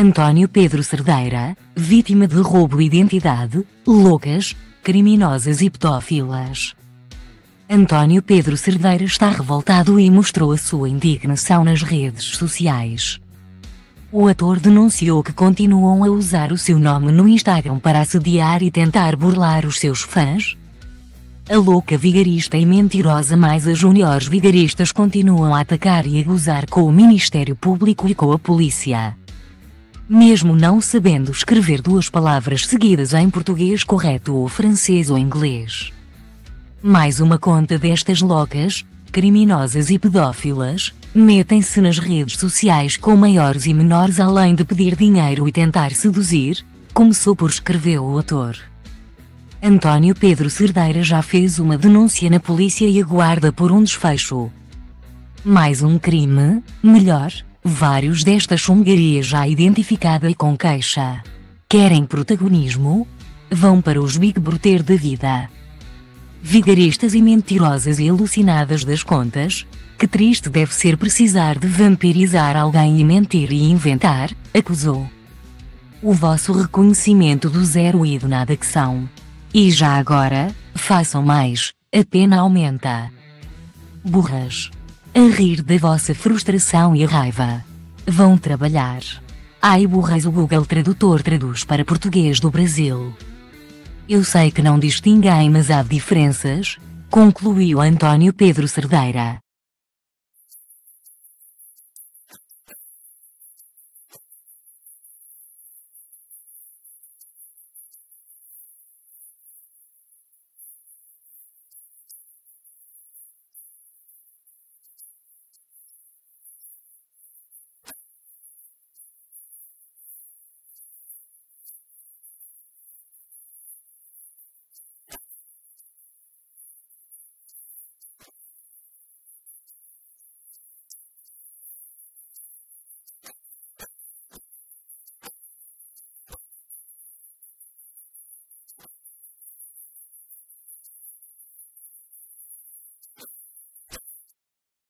António Pedro Cerdeira, vítima de roubo de identidade, loucas, criminosas e pedófilas. António Pedro Cerdeira está revoltado e mostrou a sua indignação nas redes sociais. O ator denunciou que continuam a usar o seu nome no Instagram para assediar e tentar burlar os seus fãs. A louca vigarista e mentirosa mais as juniores vigaristas continuam a atacar e a gozar com o Ministério Público e com a polícia. Mesmo não sabendo escrever duas palavras seguidas em português correto ou francês ou inglês. Mais uma conta destas loucas, criminosas e pedófilas, metem-se nas redes sociais com maiores e menores além de pedir dinheiro e tentar seduzir, começou por escrever o ator. António Pedro Cerdeira já fez uma denúncia na polícia e aguarda por um desfecho. Mais um crime, melhor, vários desta chungaria já identificada e com queixa. Querem protagonismo? Vão para os Big Brother da vida. Vigaristas e mentirosas e alucinadas das contas, que triste deve ser precisar de vampirizar alguém e mentir e inventar, acusou. O vosso reconhecimento do zero e do nada que são. E já agora, façam mais, a pena aumenta. Burras. A rir da vossa frustração e raiva. Vão trabalhar. Ai burras, o Google Tradutor traduz para português do Brasil. Eu sei que não distinguem, mas há diferenças, concluiu António Pedro Cerdeira.